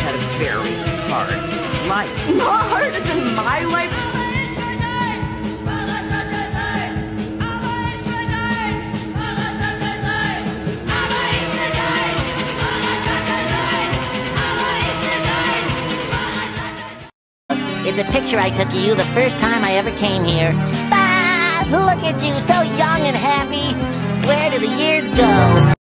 had a very hard life. Not harder than my life. It's a picture I took of you the first time I ever came here. Ah, look at you, so young and happy. Where do the years go?